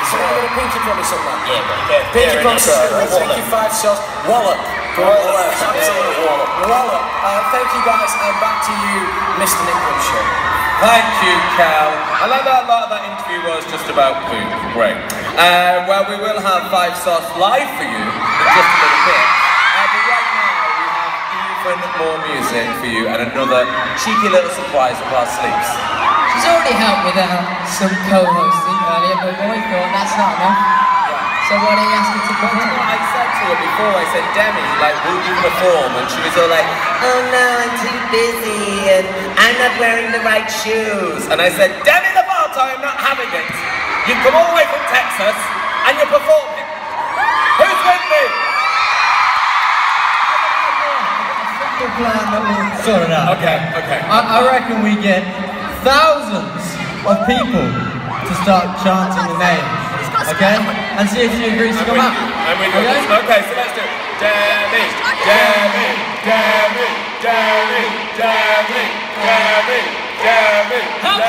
Someone get a pinky promise on that? Yeah, but get Pinky promise. Thank you, 5 stars. Wallop. Wallop. Absolutely wallop. Wallop. Thank you guys, and back to you, Mr. Nick Grimshaw. Thank you, Cal. I like that a lot of that interview was just about food. Great. Well, we will have 5 stars live for you in just a little bit. But right now, we have even more music for you and another cheeky little surprise up our sleeves. She's already helped with some co-hosting earlier, but we thought that's not enough. So why don't you ask her to perform? I said to her before, I said, Demi, like, will you perform? And she was all like, oh no, I'm too busy and I'm not wearing the right shoes. And I said, Demi Lovato, I'm not having it. You've come all the way from Texas and you're performing. Who's with me? Plan that we'll sort it out. Okay. I reckon we get thousands of people to start chanting the name. Okay? And see if she agrees to come out. Okay, so let's do it. Demi, Demi, Demi, Demi, Demi, Demi, Demi, Demi.